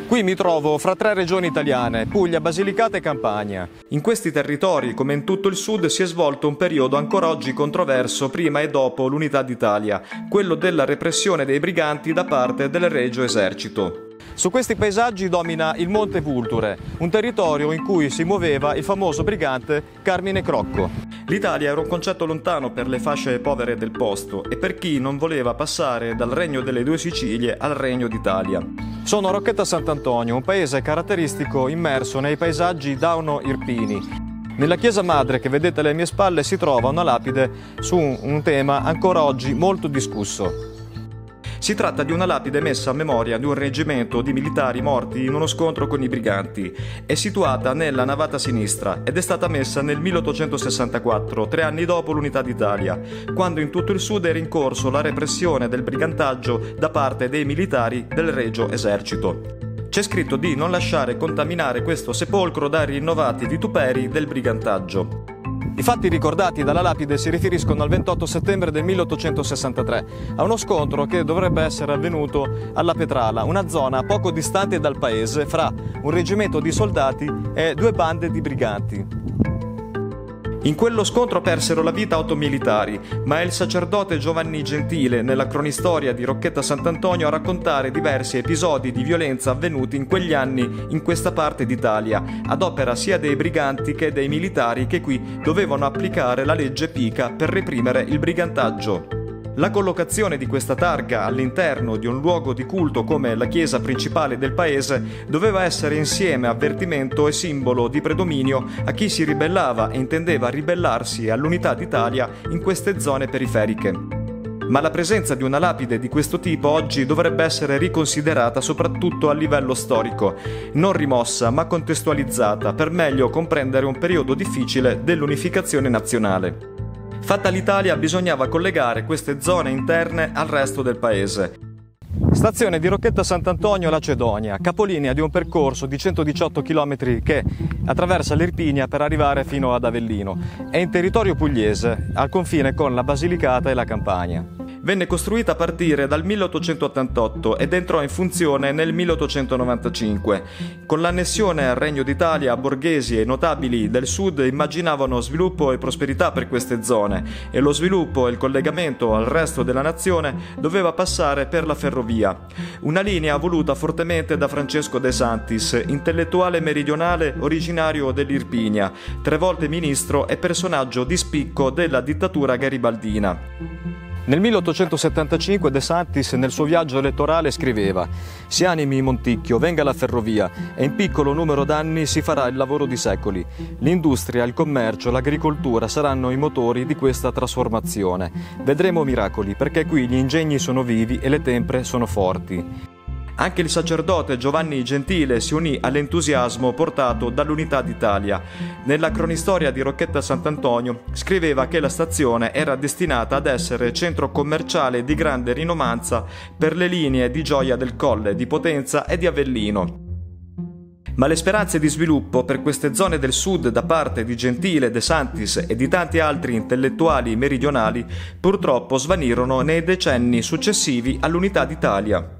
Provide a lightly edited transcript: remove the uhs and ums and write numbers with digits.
Qui mi trovo fra tre regioni italiane, Puglia, Basilicata e Campania. In questi territori, come in tutto il sud, si è svolto un periodo ancora oggi controverso prima e dopo l'unità d'Italia, quello della repressione dei briganti da parte del Regio Esercito. Su questi paesaggi domina il Monte Vulture, un territorio in cui si muoveva il famoso brigante Carmine Crocco. L'Italia era un concetto lontano per le fasce povere del posto e per chi non voleva passare dal Regno delle Due Sicilie al Regno d'Italia. Sono a Rocchetta Sant'Antonio, un paese caratteristico immerso nei paesaggi dauro-irpini. Nella chiesa madre che vedete alle mie spalle si trova una lapide su un tema ancora oggi molto discusso. Si tratta di una lapide messa a memoria di un reggimento di militari morti in uno scontro con i briganti. È situata nella navata sinistra ed è stata messa nel 1864, 3 anni dopo l'unità d'Italia, quando in tutto il sud era in corso la repressione del brigantaggio da parte dei militari del Regio Esercito. C'è scritto di non lasciare contaminare questo sepolcro dai rinnovati vituperi del brigantaggio. I fatti ricordati dalla lapide si riferiscono al 28 settembre del 1863, a uno scontro che dovrebbe essere avvenuto alla Petrala, una zona poco distante dal paese, fra un reggimento di soldati e due bande di briganti. In quello scontro persero la vita 8 militari, ma è il sacerdote Giovanni Gentile, nella cronistoria di Rocchetta Sant'Antonio, a raccontare diversi episodi di violenza avvenuti in quegli anni in questa parte d'Italia, ad opera sia dei briganti che dei militari che qui dovevano applicare la legge Pica per reprimere il brigantaggio. La collocazione di questa targa all'interno di un luogo di culto come la chiesa principale del paese doveva essere insieme avvertimento e simbolo di predominio a chi si ribellava e intendeva ribellarsi all'unità d'Italia in queste zone periferiche. Ma la presenza di una lapide di questo tipo oggi dovrebbe essere riconsiderata soprattutto a livello storico, non rimossa ma contestualizzata per meglio comprendere un periodo difficile dell'unificazione nazionale. Fatta l'Italia, bisognava collegare queste zone interne al resto del paese. Stazione di Rocchetta Sant'Antonio Lacedonia, capolinea di un percorso di 118 km che attraversa l'Irpinia per arrivare fino ad Avellino. È in territorio pugliese, al confine con la Basilicata e la Campania. Venne costruita a partire dal 1888 ed entrò in funzione nel 1895. Con l'annessione al Regno d'Italia, borghesi e notabili del sud immaginavano sviluppo e prosperità per queste zone e lo sviluppo e il collegamento al resto della nazione doveva passare per la ferrovia. Una linea voluta fortemente da Francesco De Santis, intellettuale meridionale originario dell'Irpinia, 3 volte ministro e personaggio di spicco della dittatura garibaldina. Nel 1875 De Santis nel suo viaggio elettorale scriveva: «Si animi Monticchio, venga la ferrovia e in piccolo numero d'anni si farà il lavoro di secoli. L'industria, il commercio, l'agricoltura saranno i motori di questa trasformazione. Vedremo miracoli perché qui gli ingegni sono vivi e le tempre sono forti». Anche il sacerdote Giovanni Gentile si unì all'entusiasmo portato dall'unità d'Italia. Nella cronistoria di Rocchetta Sant'Antonio scriveva che la stazione era destinata ad essere centro commerciale di grande rinomanza per le linee di Gioia del Colle, di Potenza e di Avellino. Ma le speranze di sviluppo per queste zone del sud da parte di Gentile, De Santis e di tanti altri intellettuali meridionali purtroppo svanirono nei decenni successivi all'unità d'Italia.